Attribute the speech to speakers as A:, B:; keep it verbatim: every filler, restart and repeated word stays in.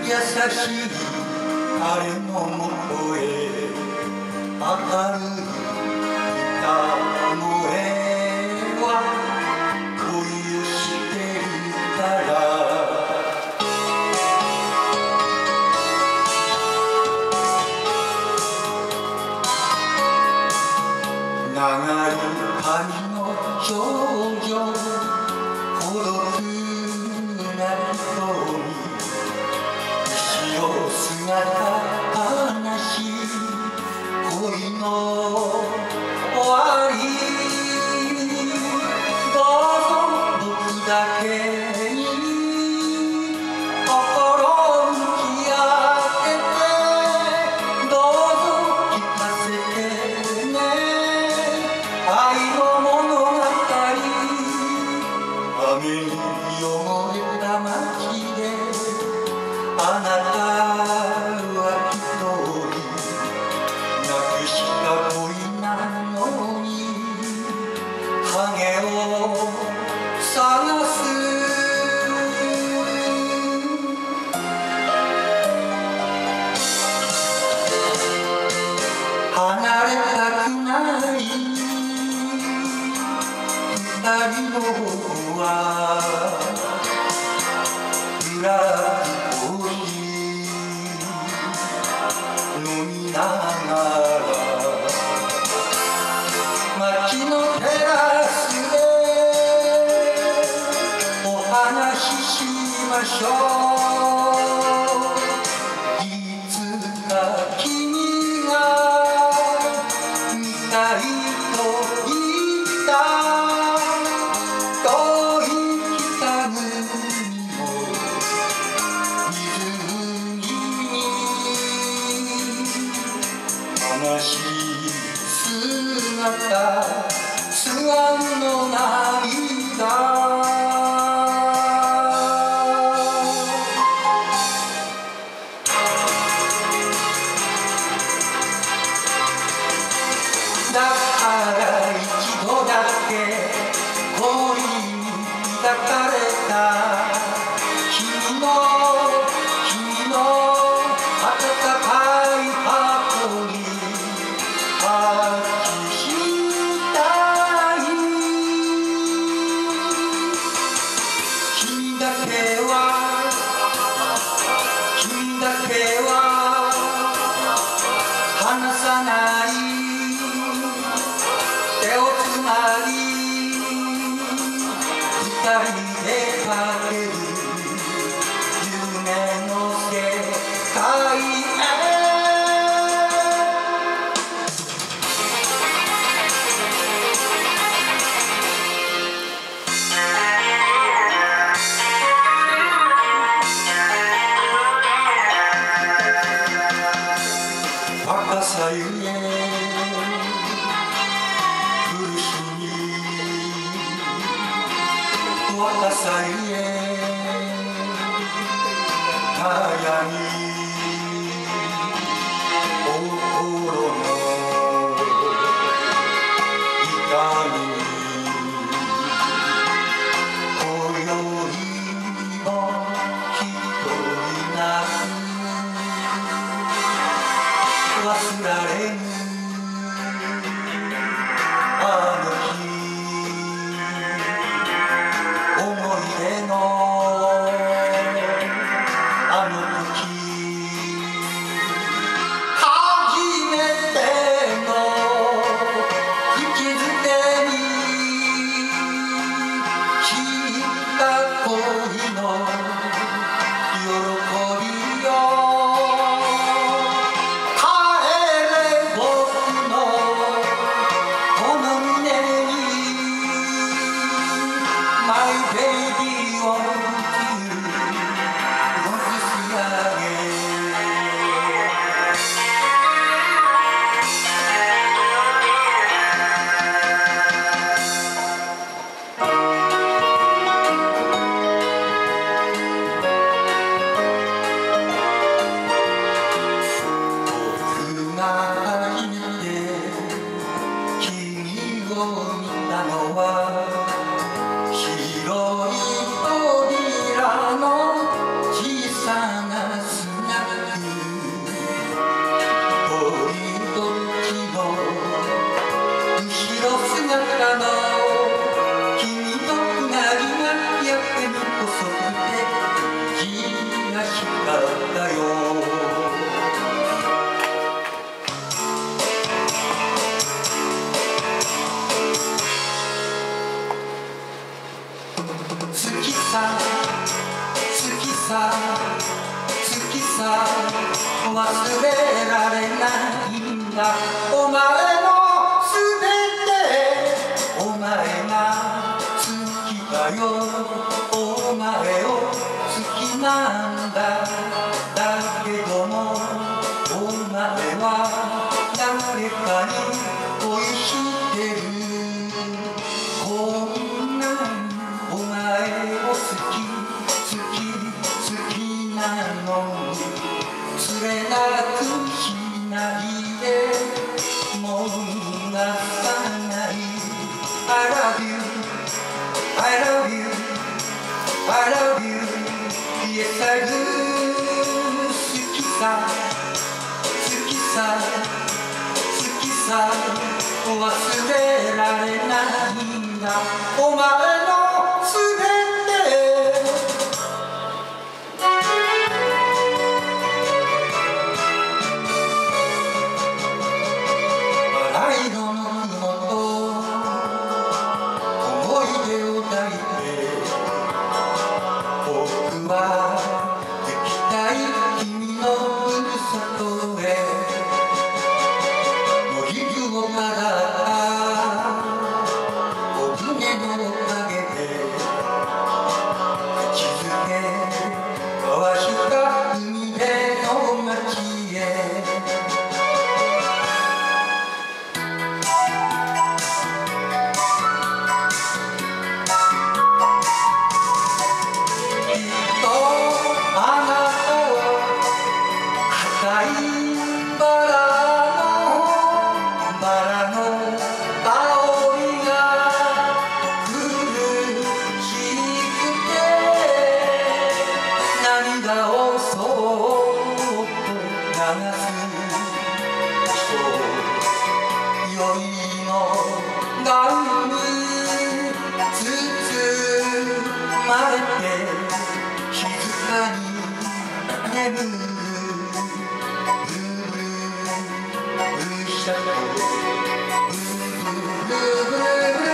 A: 優しい彼のもとへ明るい歌声は恋をしてるから長い髪の長女孤独な人に後ろ姿悲しい恋の終わりどうぞ僕だけに心を向き合ってどうぞ聞かせてね愛の物語雨に汚れた街であなたは一人なくした恋なのに影を探す離れたくない二人のは裏コーヒー飲みながら街のテラスでお話ししましょういつか君が見たいと言った遠い北国の湖に悲しい姿スワンの涙だから一度だけ恋に抱かれた君の君の温かいハートに抱きしたい君だけは君だけは離さない手をつなぎ二人でかける夢の世界へ若さゆえ若さゆえ悩み心の痛み今宵も一人なく忘られぬあの日思い出のあの時初めての口づけに知った恋の喜びよ帰れ僕さ忘れられないんだ。お前のすべてお前が好きだよ。お前を好きなんだ。だけどもお前は誰かに恋してる。こんなにお前を好き好き好きなのにつれなくしないでもう逃がさない。 I love you I love you I love you Yes I do 好きさ好きさ好きさ忘れられないんだ。お前のすべてバラ色の雲と思い出を抱いて僕は行きたい君のふるさとへ。野ひるをかだったお船のおかげで口づけ交わした海辺の街へ。赤いバラのバラの香りが苦しくて涙をそっと流す。そう酔いのガンに包まれて静かに眠る。ブルーシャドウブルーブルーブルー